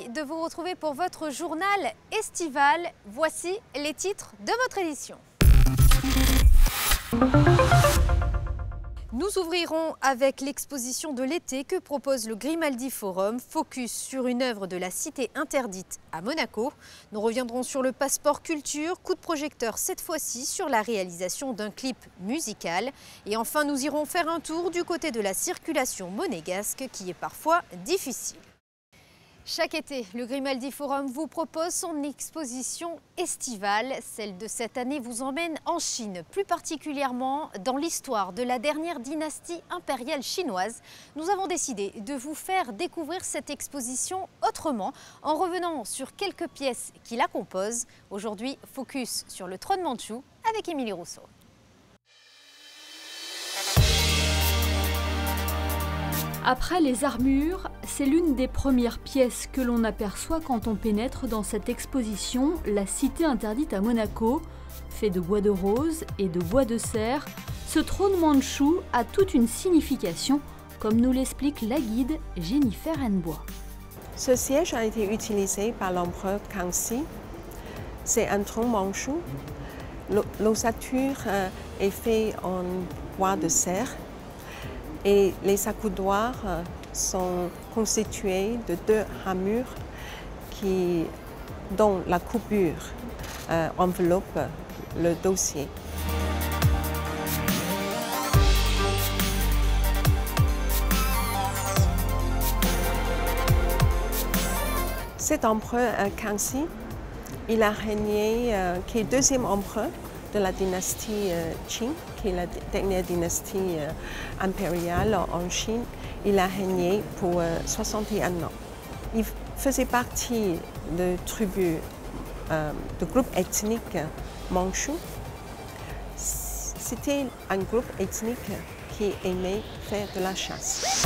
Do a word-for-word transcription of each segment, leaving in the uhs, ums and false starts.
ravi de vous retrouver pour votre journal estival. Voici les titres de votre édition. Nous ouvrirons avec l'exposition de l'été que propose le Grimaldi Forum, focus sur une œuvre de la Cité interdite à Monaco. Nous reviendrons sur le passeport culture, coup de projecteur cette fois-ci sur la réalisation d'un clip musical. Et enfin, nous irons faire un tour du côté de la circulation monégasque qui est parfois difficile. Chaque été, le Grimaldi Forum vous propose son exposition estivale. Celle de cette année vous emmène en Chine, plus particulièrement dans l'histoire de la dernière dynastie impériale chinoise. Nous avons décidé de vous faire découvrir cette exposition autrement, en revenant sur quelques pièces qui la composent. Aujourd'hui, focus sur le trône mandchou avec Émilie Rousseau. Après les armures, c'est l'une des premières pièces que l'on aperçoit quand on pénètre dans cette exposition, la Cité interdite à Monaco. Fait de bois de rose et de bois de cerf, ce trône mandchou a toute une signification, comme nous l'explique la guide Jennifer Henbois. Ce siège a été utilisé par l'empereur Kangxi. C'est un trône mandchou. L'ossature est faite en bois de cerf. Et les accoudoirs sont constitués de deux ramures qui, dont la coupure euh, enveloppe le dossier. Cet empereur euh, Kangxi, il a régné, euh, qui est deuxième empereur de la dynastie euh, Qing, qui est la dernière dynastie euh, impériale en Chine. Il a régné pour euh, soixante et un ans. Il faisait partie de tribus, euh, de groupes ethniques mandchous. C'était un groupe ethnique qui aimait faire de la chasse.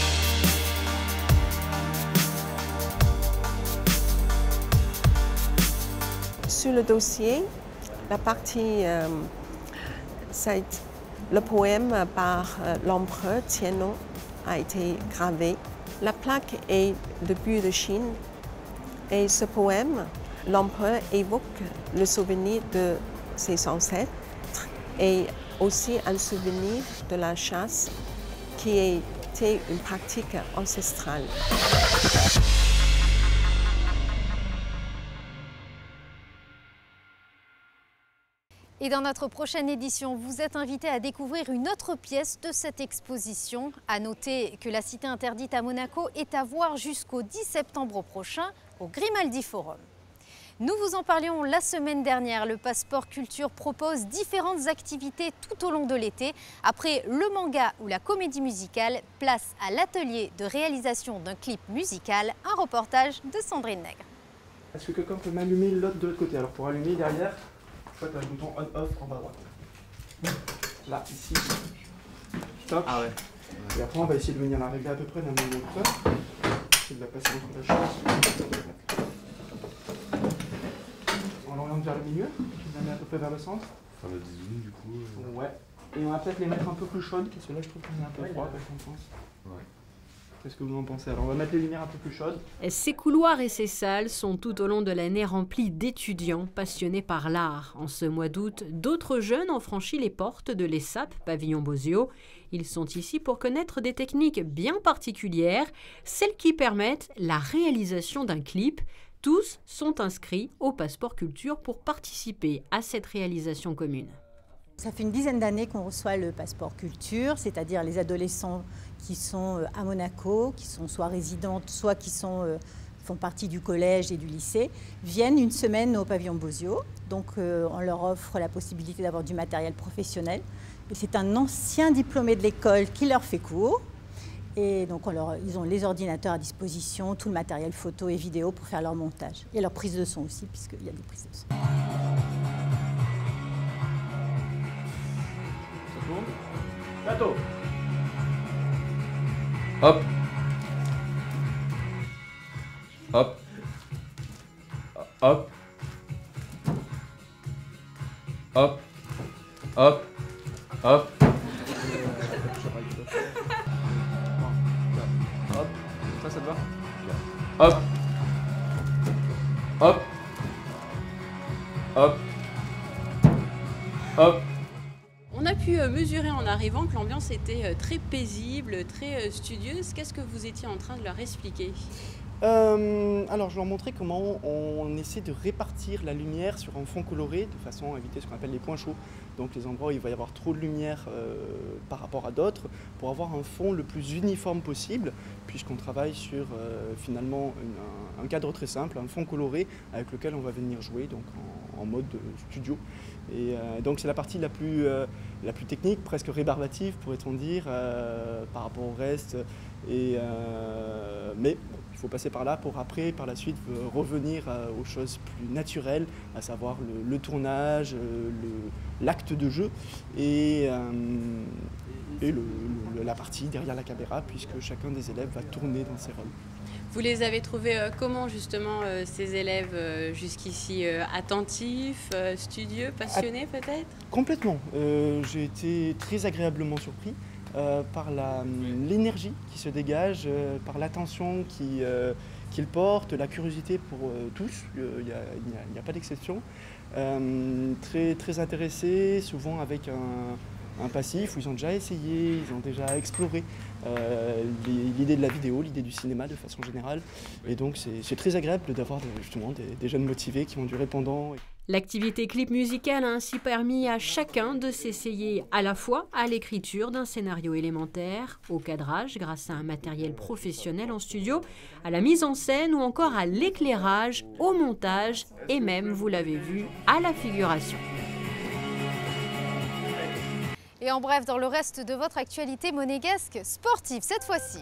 Sur le dossier, la partie, euh, c'est le poème par euh, l'empereur Tianlong a été gravé. La plaque est de bulle de Chine et ce poème, l'empereur évoque le souvenir de ses ancêtres et aussi un souvenir de la chasse qui était une pratique ancestrale. Et dans notre prochaine édition, vous êtes invité à découvrir une autre pièce de cette exposition. À noter que la Cité interdite à Monaco est à voir jusqu'au dix septembre prochain au Grimaldi Forum. Nous vous en parlions la semaine dernière. Le passeport culture propose différentes activités tout au long de l'été. Après le manga ou la comédie musicale, place à l'atelier de réalisation d'un clip musical, un reportage de Sandrine Nègre. Est-ce que quelqu'un peut m'allumer l'autre de l'autre côté? Alors pour allumer derrière, tu as le bouton on-off en bas à droite. Là, ici. Stop. Ah ouais. Et après, on va essayer de venir la régler à peu près d'un moment comme ça. Essayer de la passer dans la chose. On l'oriente vers le milieu. Je la mets à peu près vers le centre. Enfin, la dix du coup. Euh... Ouais. Et on va peut-être les mettre un peu plus chaudes, parce que là, je trouve qu'on est un peu ouais, froid, qu'est-ce qu'on pense? Ouais. Qu'est-ce que vous en pensez? Alors on va mettre les lumières un peu plus chaudes. Ces couloirs et ces salles sont tout au long de l'année remplis d'étudiants passionnés par l'art. En ce mois d'août, d'autres jeunes ont franchi les portes de l'E S A P Pavillon Bosio. Ils sont ici pour connaître des techniques bien particulières, celles qui permettent la réalisation d'un clip. Tous sont inscrits au passeport culture pour participer à cette réalisation commune. Ça fait une dizaine d'années qu'on reçoit le passeport culture, c'est-à-dire les adolescents qui sont à Monaco, qui sont soit résidentes, soit qui sont, euh, font partie du collège et du lycée, viennent une semaine au pavillon Bosio. Donc euh, on leur offre la possibilité d'avoir du matériel professionnel. Et c'est un ancien diplômé de l'école qui leur fait cours. Et donc on leur, ils ont les ordinateurs à disposition, tout le matériel photo et vidéo pour faire leur montage. Et leur prise de son aussi, puisqu'il y a des prises de son. Plateau. Hop. Hop. Hop. Hop. Hop. Hop. Hop. Ça, ça te va? Hop. hop, hop, hop. On a pu mesurer en arrivant que l'ambiance était très paisible, très studieuse. Qu'est-ce que vous étiez en train de leur expliquer ? Euh, alors je leur montrais comment on essaie de répartir la lumière sur un fond coloré de façon à éviter ce qu'on appelle les points chauds, donc les endroits où il va y avoir trop de lumière euh, par rapport à d'autres, pour avoir un fond le plus uniforme possible, puisqu'on travaille sur euh, finalement une, un, un cadre très simple, un fond coloré avec lequel on va venir jouer donc en, en mode studio. Et euh, donc c'est la partie la plus, euh, la plus technique, presque rébarbative pourrait-on dire, euh, par rapport au reste. Et, euh, mais bon, il faut passer par là pour après, par la suite, euh, revenir euh, aux choses plus naturelles, à savoir le, le tournage, euh, l'acte de jeu et, euh, et le, le, la partie derrière la caméra, puisque chacun des élèves va tourner dans ses rôles. Vous les avez trouvés euh, comment justement euh, ces élèves euh, jusqu'ici euh, attentifs, euh, studieux, passionnés ah, peut-être? Complètement. Euh, j'ai été très agréablement surpris. Euh, par l'énergie qui se dégage, euh, par l'attention qu'ils euh, qu'ils portent, la curiosité pour euh, tous, il euh, n'y a, a, a pas d'exception. Euh, très, très intéressés, souvent avec un, un passif où ils ont déjà essayé, ils ont déjà exploré euh, l'idée de la vidéo, l'idée du cinéma de façon générale. Et donc c'est très agréable d'avoir justement des, des jeunes motivés qui ont du répondant. L'activité clip musical a ainsi permis à chacun de s'essayer à la fois à l'écriture d'un scénario élémentaire, au cadrage grâce à un matériel professionnel en studio, à la mise en scène ou encore à l'éclairage, au montage et même, vous l'avez vu, à la figuration. Et en bref, dans le reste de votre actualité monégasque sportive cette fois-ci.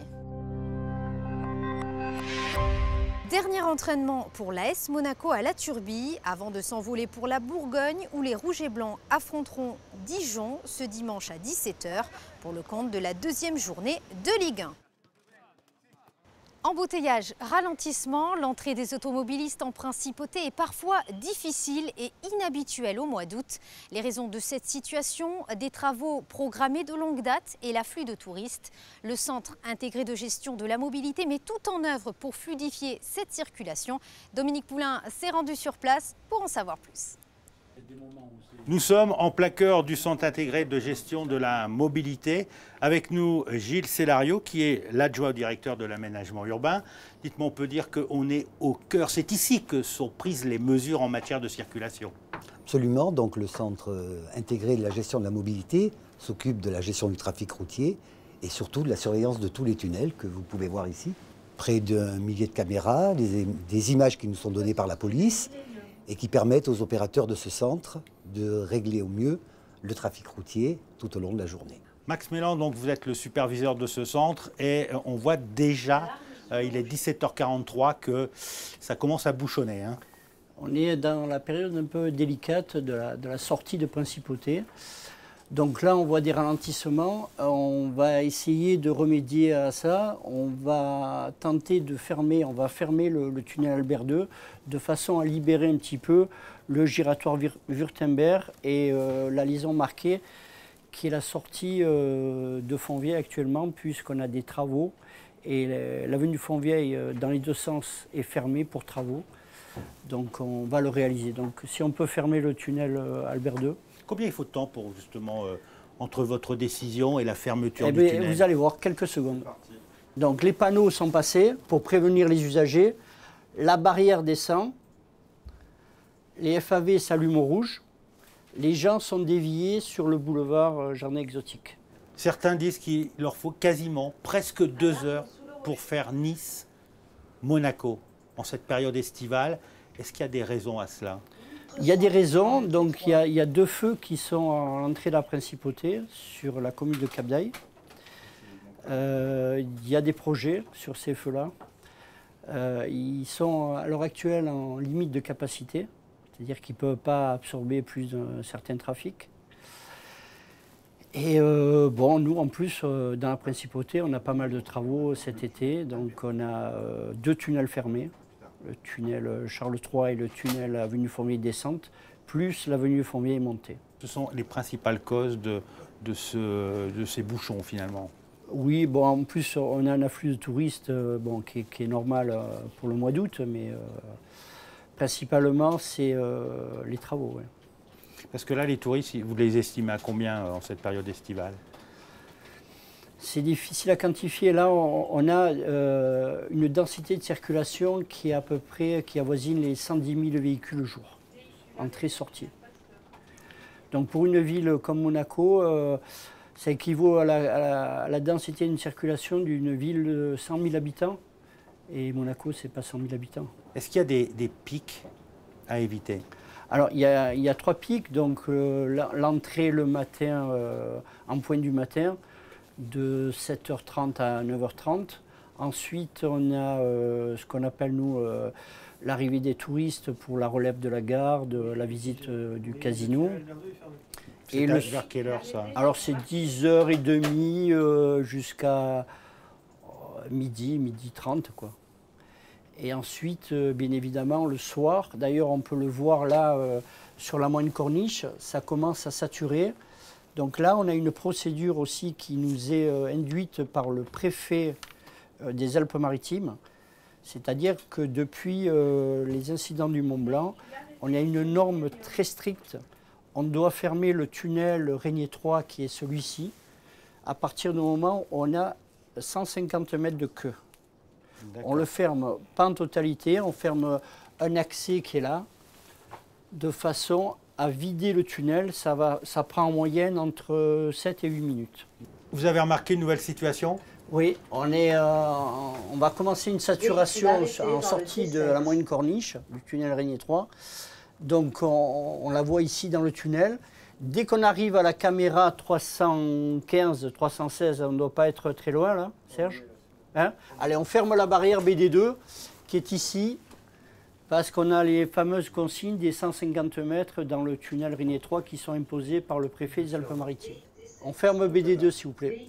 Dernier entraînement pour l'A S Monaco à la Turbie, avant de s'envoler pour la Bourgogne où les Rouges et Blancs affronteront Dijon ce dimanche à dix-sept heures pour le compte de la deuxième journée de Ligue un. Embouteillage, ralentissement, l'entrée des automobilistes en principauté est parfois difficile et inhabituelle au mois d'août. Les raisons de cette situation, des travaux programmés de longue date et l'afflux de touristes. Le centre intégré de gestion de la mobilité met tout en œuvre pour fluidifier cette circulation. Dominique Poulain s'est rendu sur place pour en savoir plus. Nous sommes en plein cœur du centre intégré de gestion de la mobilité. Avec nous, Gilles Cellario, qui est l'adjoint au directeur de l'aménagement urbain. Dites-moi, on peut dire qu'on est au cœur. C'est ici que sont prises les mesures en matière de circulation. Absolument. Donc, le centre intégré de la gestion de la mobilité s'occupe de la gestion du trafic routier et surtout de la surveillance de tous les tunnels que vous pouvez voir ici. Près d'un millier de caméras, des, des images qui nous sont données par la police et qui permettent aux opérateurs de ce centre de régler au mieux le trafic routier tout au long de la journée. Max Mélan, donc vous êtes le superviseur de ce centre et on voit déjà, euh, il est dix-sept heures quarante-trois, que ça commence à bouchonner. Hein. On est dans la période un peu délicate de la, de la sortie de Principauté. Donc là, on voit des ralentissements. On va essayer de remédier à ça. On va tenter de fermer, on va fermer le, le tunnel Albert deux de façon à libérer un petit peu le giratoire Württemberg et euh, la liaison marquée, qui est la sortie euh, de Fontvieille actuellement, puisqu'on a des travaux. Et l'avenue du Fontvieille, euh, dans les deux sens, est fermée pour travaux. Donc on va le réaliser. Donc si on peut fermer le tunnel euh, Albert deux. Combien il faut de temps pour justement, euh, entre votre décision et la fermeture eh du bien, tunnel? Vous allez voir, quelques secondes. Donc les panneaux sont passés pour prévenir les usagers. La barrière descend. Les F A V s'allument au rouge. Les gens sont déviés sur le boulevard Jardin Exotique. Certains disent qu'il leur faut quasiment presque deux heures pour faire Nice-Monaco en cette période estivale. Est-ce qu'il y a des raisons à cela? Il y a des raisons. Donc il y a, il y a deux feux qui sont à l'entrée de la Principauté sur la commune de Cap-d'Aille. Euh, il y a des projets sur ces feux-là. Euh, ils sont à l'heure actuelle en limite de capacité. C'est-à-dire qu'ils ne peuvent pas absorber plus d'un certain trafic. Et euh, bon, nous, en plus, euh, dans la Principauté, on a pas mal de travaux cet été. Donc, on a euh, deux tunnels fermés, le tunnel Charles trois et le tunnel avenue Fontvieille descente, plus l'avenue Fontvieille montée. Ce sont les principales causes de, de, ce, de ces bouchons, finalement. Oui, bon, en plus, on a un afflux de touristes euh, bon, qui, qui est normal euh, pour le mois d'août, mais... Euh, Principalement, c'est euh, les travaux. Ouais. Parce que là, les touristes, vous les estimez à combien en cette période estivale? C'est difficile à quantifier. Là, on, on a euh, une densité de circulation qui est à peu près, qui avoisine les cent dix mille véhicules le jour, entrée-sortie. Donc pour une ville comme Monaco, euh, ça équivaut à la, à la, à la densité d'une circulation d'une ville de cent mille habitants. Et Monaco, c'est pas cent mille habitants. Est-ce qu'il y a des, des pics à éviter? Alors, il y a, il y a trois pics. Donc, euh, l'entrée le matin, euh, en pointe du matin, de sept heures trente à neuf heures trente. Ensuite, on a euh, ce qu'on appelle, nous, euh, l'arrivée des touristes pour la relève de la gare, de la visite euh, du casino. Et le... vers quelle heure, ça? Alors, c'est dix heures trente euh, jusqu'à euh, midi, midi trente, quoi. Et ensuite, euh, bien évidemment, le soir, d'ailleurs, on peut le voir là, euh, sur la moyenne corniche, ça commence à saturer. Donc là, on a une procédure aussi qui nous est euh, induite par le préfet euh, des Alpes-Maritimes. C'est-à-dire que depuis euh, les incidents du Mont-Blanc, on a une norme très stricte. On doit fermer le tunnel Régnier trois, qui est celui-ci, à partir du moment où on a cent cinquante mètres de queue. On le ferme pas en totalité, on ferme un accès qui est là, de façon à vider le tunnel. Ça, va, ça prend en moyenne entre sept et huit minutes. Vous avez remarqué une nouvelle situation? Oui, on, est, euh, on va commencer une saturation en sortie de la moyenne corniche, du tunnel Régnier trois. Donc on, on la voit ici dans le tunnel. Dès qu'on arrive à la caméra trois cent quinze, trois cent seize, on ne doit pas être très loin là, Serge? Hein? Allez, on ferme la barrière B D deux qui est ici, parce qu'on a les fameuses consignes des cent cinquante mètres dans le tunnel Régnier trois qui sont imposées par le préfet des Alpes-Maritimes. On ferme B D deux, s'il vous plaît.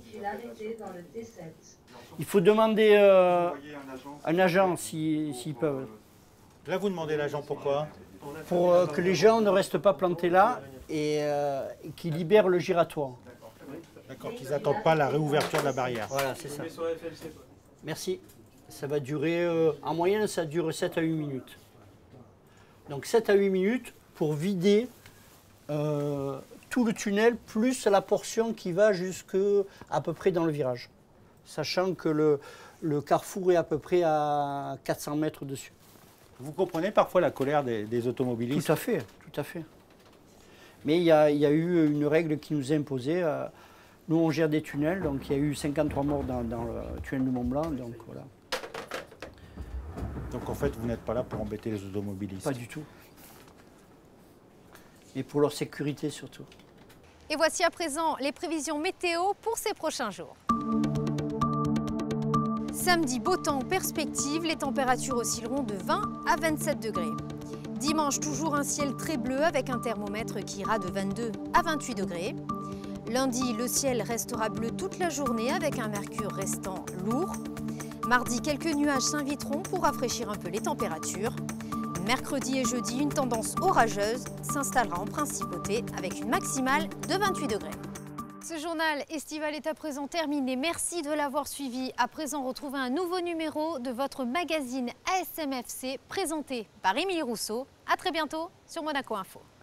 Il faut demander euh, un agent s'ils si, si peuvent. Là, vous demandez l'agent pourquoi? Pour euh, que les gens ne restent pas plantés là et, euh, et qu'ils libèrent le giratoire. D'accord, qu'ils n'attendent pas la réouverture de la barrière. Voilà, c'est ça. Merci. Ça va durer, euh, en moyenne, ça dure sept à huit minutes. Donc sept à huit minutes pour vider euh, tout le tunnel, plus la portion qui va jusqu'à à peu près dans le virage. Sachant que le, le carrefour est à peu près à quatre cents mètres dessus. Vous comprenez parfois la colère des, des automobilistes? Tout à fait, tout à fait. Mais il y a, il y a eu une règle qui nous est imposée. Euh, nous, on gère des tunnels, donc il y a eu cinquante-trois morts dans, dans le tunnel du Mont-Blanc, donc voilà. Donc en fait, vous n'êtes pas là pour embêter les automobilistes? Pas du tout. Et pour leur sécurité surtout. Et voici à présent les prévisions météo pour ces prochains jours. Samedi, beau temps en perspective, les températures oscilleront de vingt à vingt-sept degrés. Dimanche, toujours un ciel très bleu avec un thermomètre qui ira de vingt-deux à vingt-huit degrés. Lundi, le ciel restera bleu toute la journée avec un mercure restant lourd. Mardi, quelques nuages s'inviteront pour rafraîchir un peu les températures. Mercredi et jeudi, une tendance orageuse s'installera en principauté avec une maximale de vingt-huit degrés. Ce journal estival est à présent terminé. Merci de l'avoir suivi. À présent, retrouvez un nouveau numéro de votre magazine A S M F C présenté par Émilie Rousseau. À très bientôt sur Monaco Info.